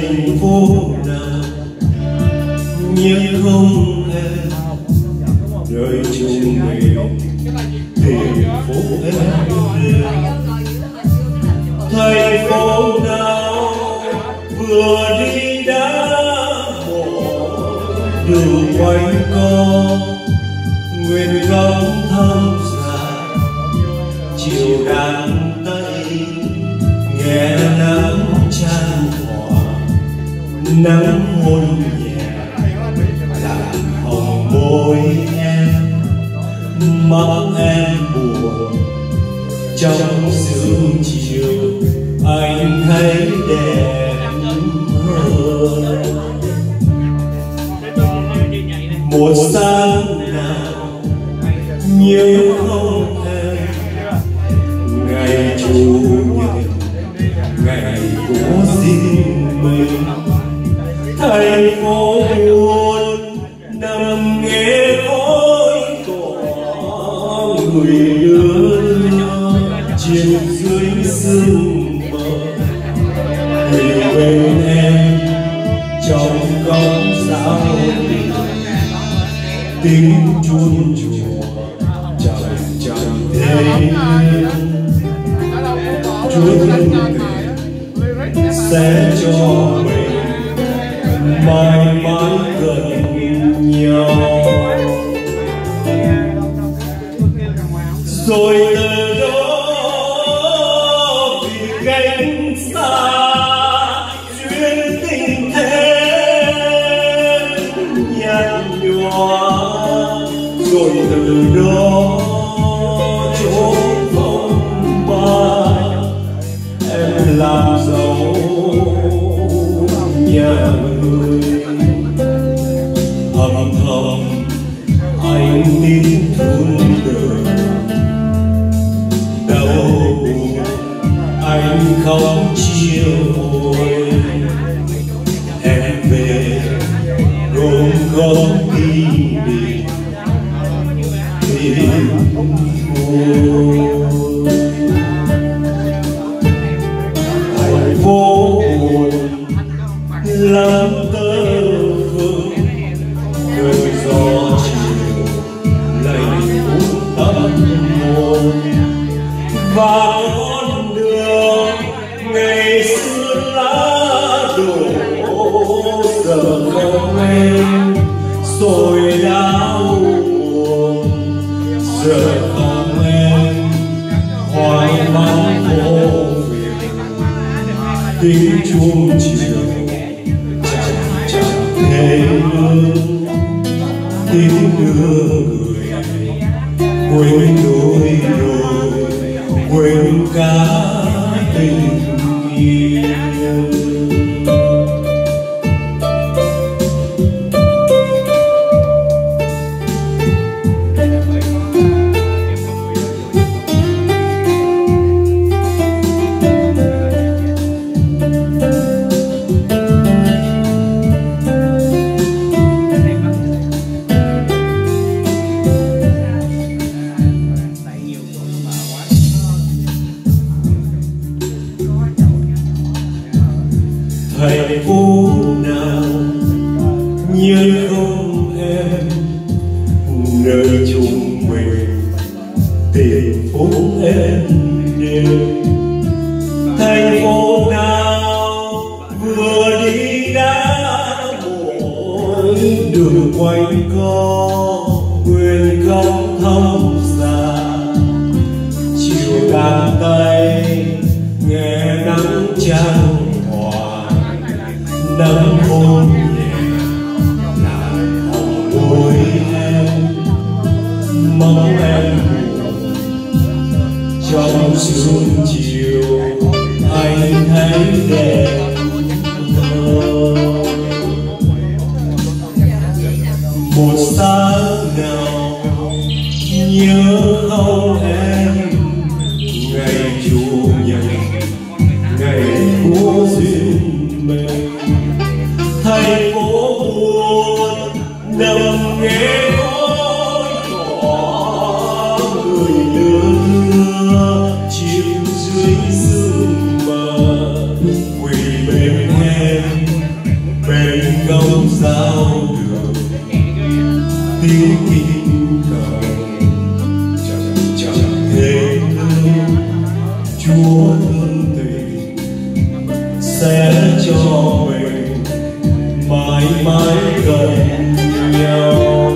thành phố nào nhưng không em nơi chung mình thành phố em thành phố nào vừa đi đã bỏ đường quanh co nguyện gấm thăm dài chiều đàn tây nghe nắng chan hòa nắng hôn nhẹ làm hồng môi em mắt em buồn trong sương chiều anh thấy đẹp hơn một sáng nào nhưng không em ngày chủ nhật ngày của riêng mình thành phố buồn nằm nghe khói cỏ người đưa trên dưới sương mờ người bên em trong con sao tiếng chuông chùa chẳng thấy Chúa thân kể sẽ cho mình mãi mãi gần nhau rồi từ đó vì cách xa duyên tình thêm nhạt nhòa rồi từ đó chỗ phong ba em làm dấu nhà người âm thầm anh tin thương đời đâu anh không chia hồi em về gồm có kỷ niệm tình vui thành phố buồn làm tơ vương cơn gió chiều lạnh buốt tâm hồn và con đường ngày xưa lá đổ giờ không em rồi đau buồn giờ không em hoang mang vô việc tiếng chuông chiều chẳng thể ngưng tiếng đưa người quên đôi đôi quên cả tình yêu thành phố nào như không em nơi chung mình tìm phố em đều thành phố nào vừa đi đã mỗi đường quanh co nguyện không thăm xa chiều đàn tay nghe nắng trăng nắng hôn nhẹ làm hồng môi em mong em trong sương chiều anh thấy đẹp hơn một sáng nào nhớ không em ngày chủ nhật ngày của duyên mình thành phố buồn nằm nghe khói cỏ người đưa chìm dưới sương mờ quỳ bên em Chúa thương tình sẽ cho mình mãi mãi gần nhau,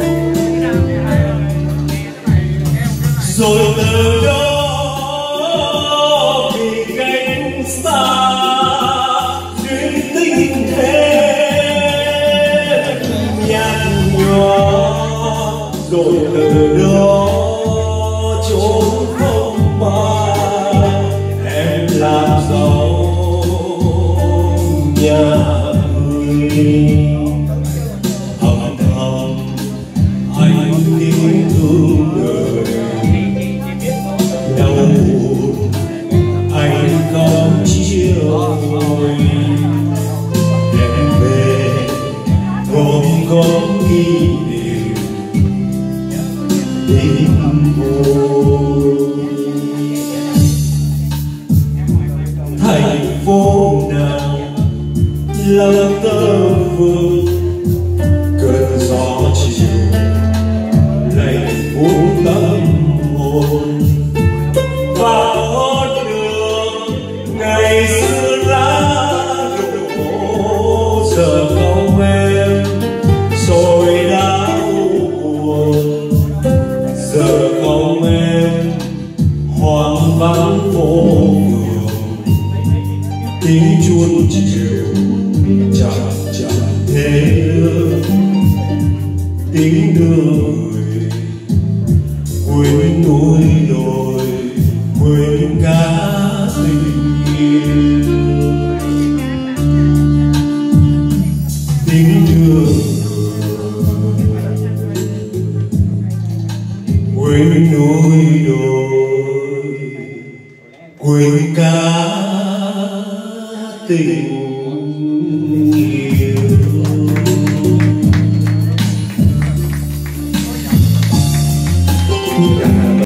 rồi từ đó vì cách xa duyên tình thêm nhạt nhòa, rồi từ đó chốn không mai em làm giàu nhà người. Thầm thầm anh yêu thương đời, đau buồn anh không chia hồi. Em về gom góp kỷ niệm tình buồn. Thành phố nào lặng tơ vương, cơn gió chiều lạnh buốt tâm hồn. Vào hôn đường ngày xưa lá đổ, giờ không em rồi đã buồn. Giờ không em hoang vắng phố phường, tiếng chuông chiều chẳng thế nữa, tiếng đưa người quên núi đồi, quên cả tình yêu. Tiếng đưa người quên núi đồi, quên cả tình